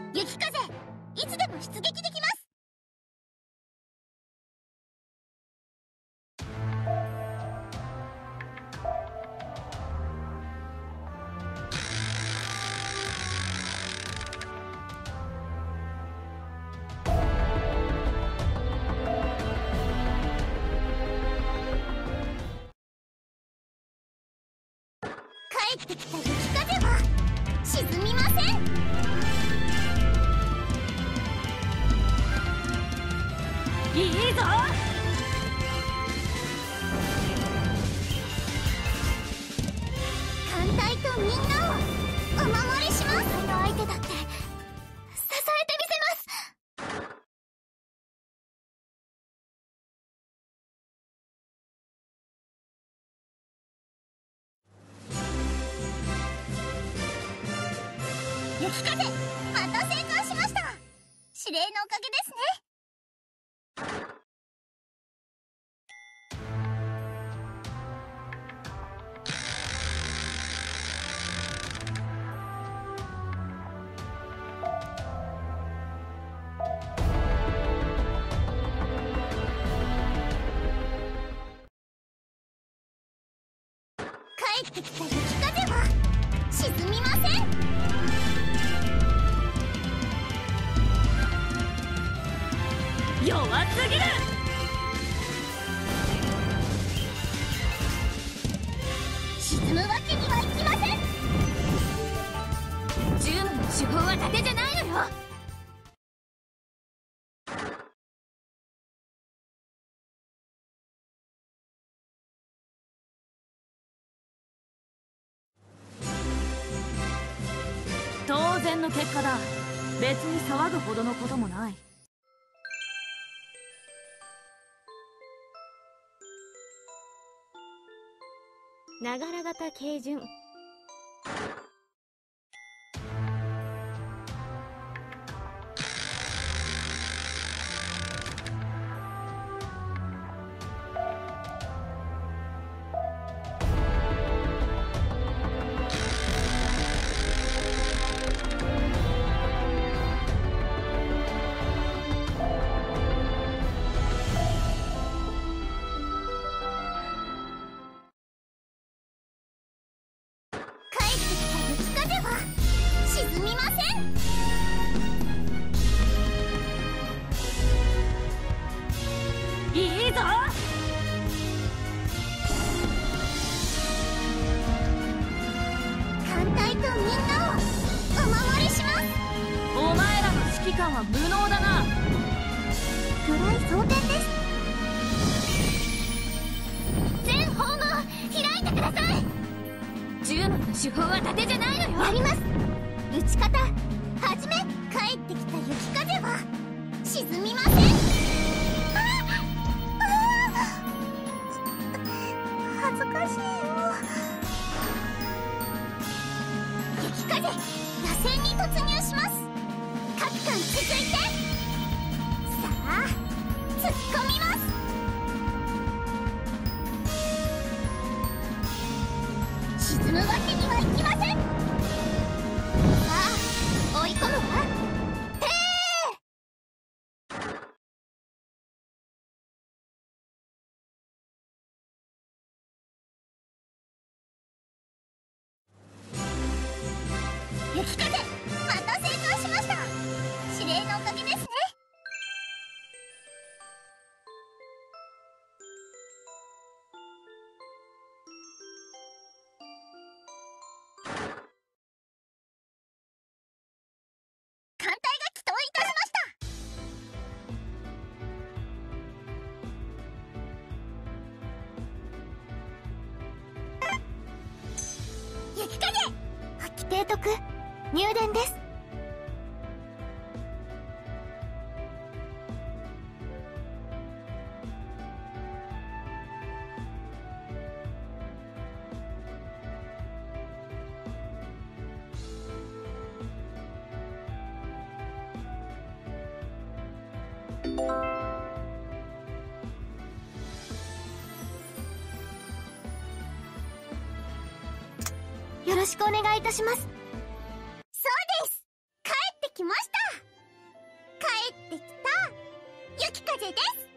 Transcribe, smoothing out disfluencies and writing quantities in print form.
雪風、いつでも出撃できます。帰ってきた雪風は沈みません。いいぞ。艦隊とみんなをお守りします。艦隊の相手だって支えてみせます。雪風、また成功しました。指令のおかげですね。帰ってきた雪風は沈みません。弱すぎる。沈むわけにはいきません。銃の手法は盾じゃないのよ。当然の結果だ。別に騒ぐほどのこともない。 ながら型軽準。沈みません。いいぞ。艦隊とみんなをお守りします。お前らの指揮官は無能だな。暗い装填です。全方門開いてください。銃の手法は盾じゃないのよ。やります。撃ち方はじめ。帰ってきた雪風は沈みません。恥ずかしいよ。雪風、野戦に突入します。各艦続いて。さあ突っ込みます。沈むわけにはいきません。追い込むわ。雪風、また成功しました。指令のおかげですね。艦隊が帰投いたしました。雪風、規定徳入電です。よろしくお願いいたします。そうです。帰ってきました。 風です。